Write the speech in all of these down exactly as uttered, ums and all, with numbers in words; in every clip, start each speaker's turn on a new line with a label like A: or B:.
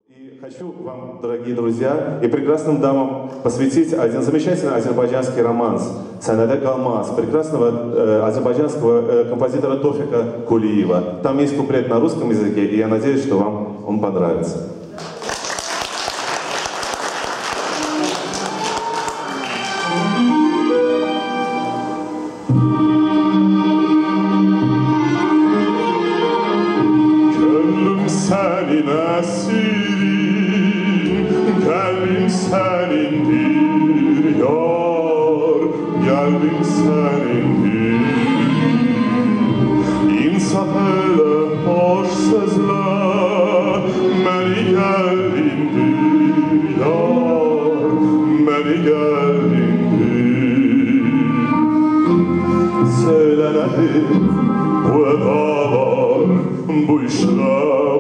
A: И хочу вам, дорогие друзья, и прекрасным дамам посвятить один замечательный азербайджанский романс «Санаде Галмаз» прекрасного э, азербайджанского э, композитора Тофика Кулиева. Там есть куплет на русском языке, и я надеюсь, что вам он понравится.
B: Senin esirin, kalbim senindir yar, kalbim senindir. İnsaf eyle hoş sözle, beni geldindir yar, beni geldindir. Söylenedir bu edalar, bu işler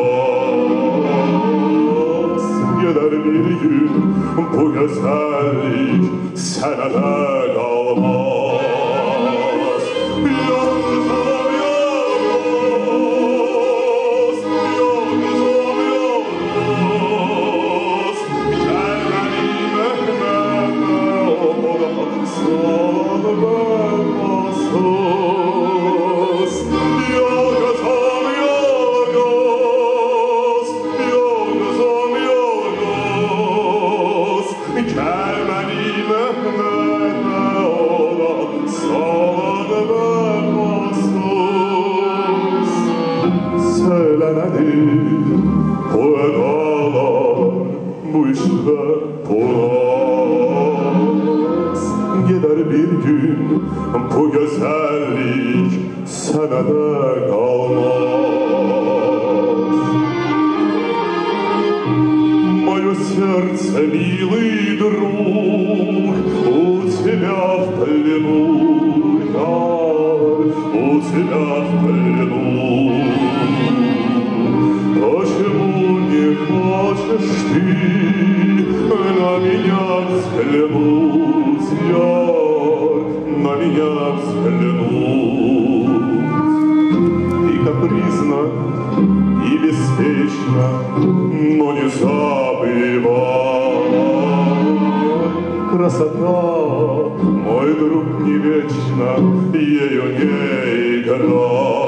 B: bonus. Gider bir gün bu güzellik senede kalmaz. Yalnızım yalnız, yalnızım yalnız. Gel benim Mehmet'e olan sağ ben mahsus. Yalnızım yalnız, yalnızım yalnız. Gel benim Mehmet'e olan sağ ben mahsus. Söylenedir bu edalar, bu işler polas. Gider bir gün bu güzellik senede kalmaz. Мое сердце, милый друг, у тебя в плену, яр, у тебя в плену. Почему не хочешь ты на меня взглянуть, яр, на меня взглянуть? И капризно, и беспечно, но не забывай. Красота, мой друг, не вечна, ею не играй.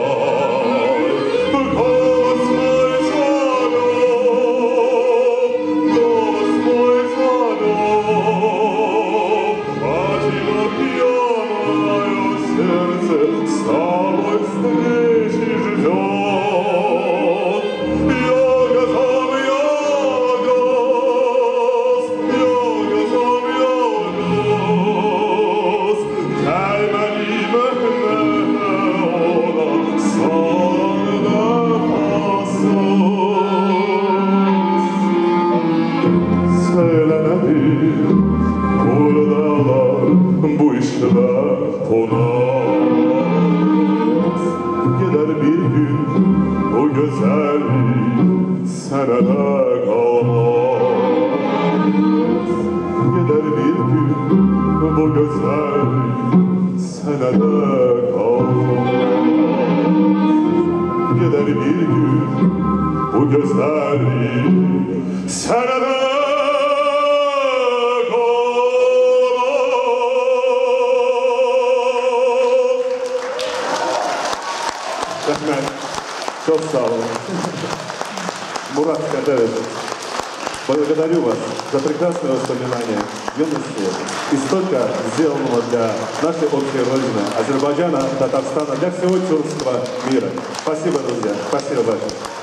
B: Голос мой звонок, голос мой звонок, один пьяное сердце с тобой встречи ждет. Йогазом йогаз, йогазом йогаз, gel benim Mehmet'e olan sana mahsus. Söylenedir buradalar, bu işler ponas. Gider bir gün bu güzellik senede kalmaz. Gider bir gün bu güzellik senede kalmaz. Gider bir gün bu güzellik senede kalmaz.
A: Rahmet, çok sağ olun. Мурат Кадыров, благодарю вас за прекрасное воспоминание юности и столько сделанного для нашей общей родины, Азербайджана, Татарстана, для всего тюркского мира. Спасибо, друзья. Спасибо большое.